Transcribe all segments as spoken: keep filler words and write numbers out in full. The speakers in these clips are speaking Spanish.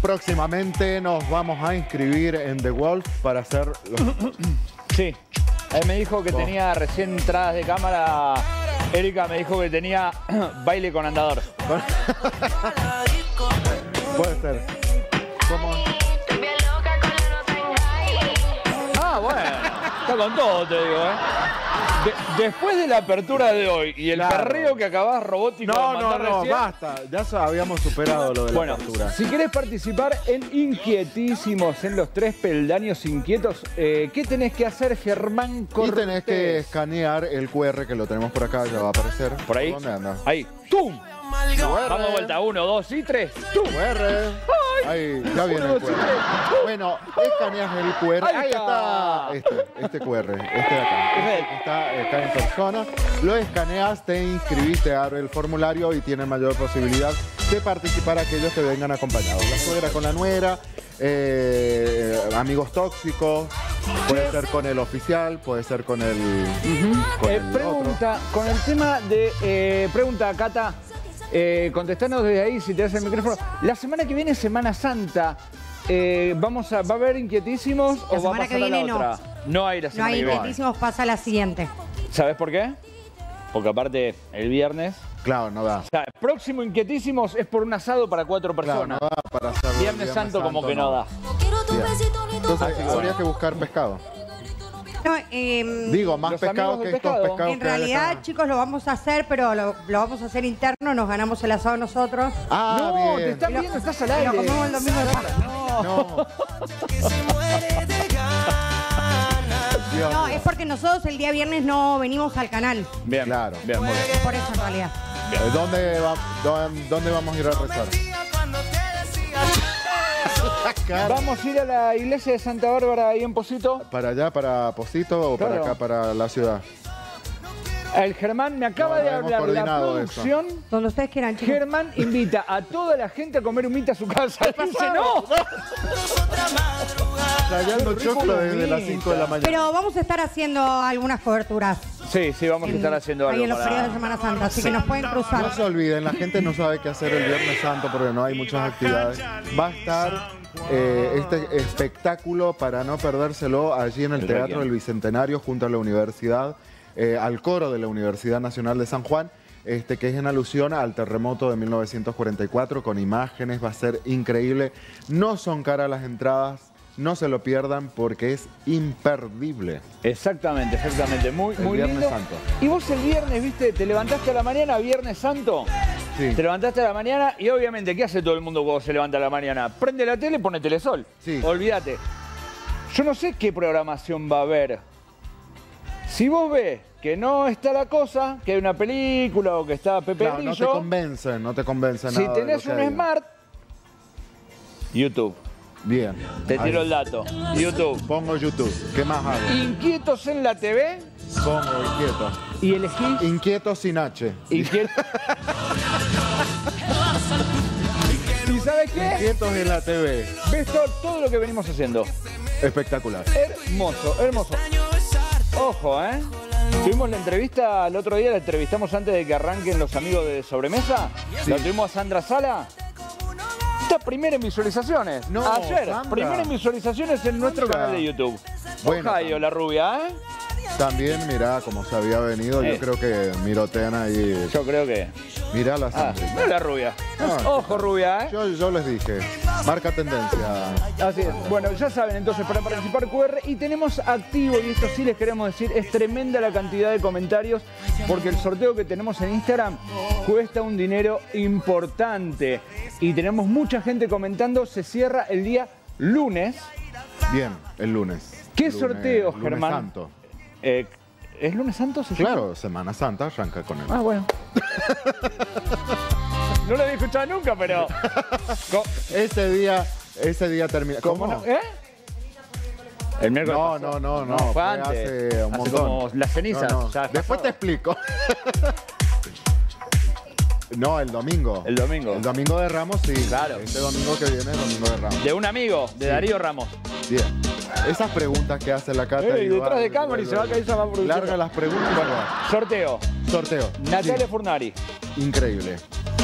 próximamente nos vamos a inscribir en The Wolf para hacer los... Sí. Él me dijo que tenía recién entradas de cámara. Erika me dijo que tenía baile con andador. Puede ser. ¿Cómo? Ah, bueno. Está con todo, te digo, ¿eh? De, después de la apertura de hoy y el Claro. perreo que acabás robótico No, de no, mandar no, recién, basta. Ya so- habíamos superado lo de la bueno, apertura. si querés participar en Inquietísimos, en los tres peldaños inquietos, eh, ¿qué tenés que hacer, Germán Y Cortés? tenés que escanear el Q R que lo tenemos por acá, ya va a aparecer. ¿Por ahí? ¿Dónde anda? Ahí. ¡Tum! Q R. Vamos de vuelta. Uno, dos y tres. ¡Tum! Q R. Ahí, ya viene Uno, el dos, Q R. tres. Bueno, escaneas el Q R. Ahí Ahí está. Este, este Q R, este de acá. Este que está acá en persona. Lo escaneas, te inscribiste, abre el formulario y tiene mayor posibilidad de participar aquellos que vengan acompañados. La suegra con la nuera, eh, amigos tóxicos, puede ser con el oficial, puede ser con el, con Eh, el otro. pregunta, con el tema de... Eh, pregunta, Cata, eh, contestanos desde ahí si te das el micrófono. La semana que viene, Semana Santa, eh, vamos a, ¿va a haber Inquietísimos o va a semana pasar que a la viene, no. otra? No hay la No semana hay que viene. Inquietísimos, pasa a la siguiente. ¿Sabes por qué? Porque aparte, el viernes... Claro, no da. O sea, el próximo Inquietísimos es por un asado para cuatro Claro, personas. no da para hacerlo. Viernes, Santo como que no, da. Bien. Entonces habría que buscar pescado. No, eh, Digo, más Los pescado amigos que del estos pescado. pescados en que hay realidad, acá. chicos, lo vamos a hacer, pero lo, lo vamos a hacer interno, nos ganamos el asado nosotros. Ah, no, te bien. están Y lo- viendo, estás al y aire. lo comemos el domingo de Pascua. No. Dios No, mío. es porque nosotros el día viernes no venimos al canal. Bien, Claro. bien, muy bien. Es por eso en realidad. Eh, ¿Dónde, va- dónde, dónde vamos a ir a rezar? Cara. Vamos a ir a la iglesia de Santa Bárbara ahí en Posito. ¿Para allá, para Posito o para Claro. acá, para la ciudad? El Germán me acaba No, de no hemos hablar la coordinado eso. producción. Donde ustedes quieran, chicos. Germán invita a toda la gente a comer humita a su casa. Dice, no. Trayendo choclo desde las cinco de la mañana. Pero vamos a estar haciendo algunas coberturas. Sí, sí, vamos a estar haciendo algo ahí en los para- periodos de Semana Santa, así que nos pueden cruzar. No se olviden, la gente no sabe qué hacer el Viernes Santo porque no hay muchas actividades. Va a estar eh, este espectáculo para no perdérselo allí en el El Teatro Requiem. del Bicentenario junto a la Universidad, eh, al coro de la Universidad Nacional de San Juan. Este, que es en alusión al terremoto de mil novecientos cuarenta y cuatro, con imágenes, va a ser increíble. No son caras las entradas, no se lo pierdan porque es imperdible. Exactamente, exactamente. Muy, El muy Viernes lindo. Santo. Y vos el viernes, viste, te levantaste a la mañana, Viernes Santo. Sí. Te levantaste a la mañana y obviamente, ¿qué hace todo el mundo cuando se levanta a la mañana? Prende la tele y pone Telesol. Sí. Olvídate. Yo no sé qué programación va a haber. Si vos ves que no está la cosa, que hay una película o que está Pepe Claro, no te Grillo, convence, no te convence si nada. de tenés lo que un hay. Smart, YouTube. Bien. Te Ahí. tiro el dato. YouTube. Pongo YouTube. ¿Qué más hago? Inquietos en la T V Pongo inquieto. y elegís Inquieto sin H. Inquietos. ¿Y sabes qué? Inquietos en la T V. Ves todo, todo lo que venimos haciendo. Espectacular. Hermoso, hermoso. Ojo, ¿eh? Tuvimos la entrevista el otro día, la entrevistamos antes de que arranquen los amigos de Sobremesa. La tuvimos a Sandra Sala. Está primera en visualizaciones. No, Ayer, Sandra. primera en visualizaciones en nuestro Sandra. canal de YouTube. Bueno, Ohio, la rubia, ¿eh? También, mirá, como se había venido, Eh. yo creo que mirotean ahí. Yo creo que... Mirá la Ah, Sandrita. no la rubia. Ah, Ojo, rubia, ¿eh? Yo, yo les dije, marca tendencia. Así es. Bueno, ya saben, entonces, para participar Q R, y tenemos activo, y esto sí les queremos decir, es tremenda la cantidad de comentarios, porque el sorteo que tenemos en Instagram cuesta un dinero importante. Y tenemos mucha gente comentando, se cierra el día lunes. Bien, el lunes. ¿Qué Lunes- sorteo, lunes Germán? Santo. Eh, ¿Es lunes santo? ¿Se llama? Claro, Semana Santa arranca con él. Ah, bueno. No lo había escuchado nunca, pero... Co- Ese día, ese día termina. ¿Cómo no? ¿Eh? El miércoles No, pasado. no, no, no, fue fue antes. hace un montón. como las cenizas. No, no. ya es Después te pasado. explico. No, el domingo. El domingo. El domingo de Ramos, sí. Claro. Este domingo que viene es el domingo de Ramos. De un amigo, de Sí. Darío Ramos. Bien. Esas preguntas que hace la Cata. Ey, y detrás va- de cámara y se va a caer esa más producción. Larga las preguntas. Sorteo. Sorteo. Natalia Sí. Furnari. Increíble.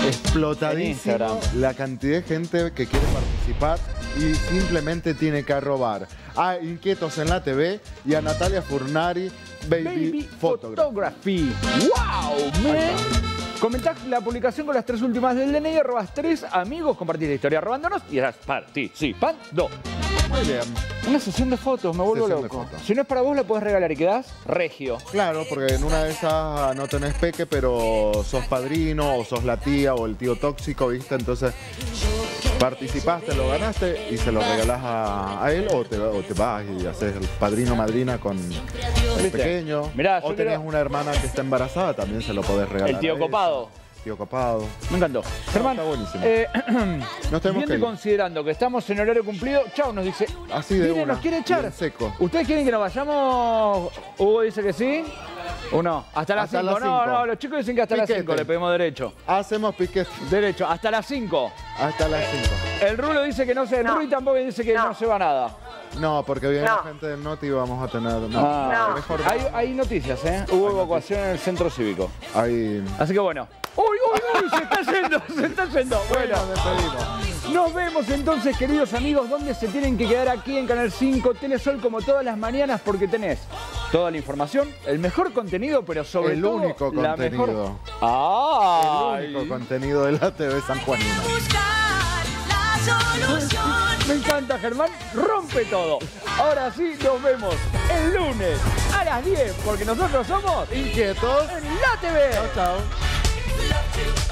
explotadísimo la cantidad de gente que quiere participar y simplemente tiene que arrobar a Inquietos en la T V y a Natalia Furnari, Baby, Baby Photography. Photography. ¡Wow, man! Comentás la publicación con las tres últimas del D N I, arrobas tres amigos, compartís la historia robándonos y estás participando. Muy bien. Una sesión de fotos, me vuelvo Sesión de loco. fotos. Si no es para vos, la podés regalar y quedás regio. Claro, porque en una de esas no tenés peque, pero sos padrino o sos la tía o el tío tóxico, ¿viste? Entonces participaste, lo ganaste y se lo regalás a, a él o te, o te vas y haces el padrino madrina con el ¿Viste? pequeño. Mirá, yo o tenés quiero- una hermana que está embarazada, también se lo podés regalar. El tío a ella. copado. Tío copado. Me encantó. Germán, está buenísimo. eh, Nos tenemos viendo que y ir. considerando que estamos en horario cumplido, chau, nos dice. Así de Mire, una, nos quiere echar. bien seco. ¿Ustedes quieren que nos vayamos? Hugo dice que sí. ¿O no? Hasta las Hasta cinco. las No, cinco. no, los chicos dicen que hasta las Piquete. cinco le pedimos derecho. Hacemos piquete Derecho, hasta las cinco. hasta las cinco. El Rulo dice que no se... El No. Rui tampoco dice que no. No. se va nada. No, porque viene No. la gente del Noti y vamos a tener... No, Ah, No. mejor hay, hay noticias, ¿eh? Hubo evacuación en el centro cívico. Ahí... Así que bueno. ¡Uy, uy, uy! Se está yendo, se está yendo. Bueno, Nos despedimos. nos vemos entonces, queridos amigos, donde se tienen que quedar aquí en Canal cinco Telesol como todas las mañanas porque tenés toda la información, el mejor contenido, pero sobre El todo único la contenido. mejor... ¡Ah! El único contenido de la T V sanjuanina. Buscar la solución. Me encanta, Germán, rompe todo. Ahora sí, nos vemos el lunes a las diez, porque nosotros somos Inquietos. en la T V. Chao, chao. Love to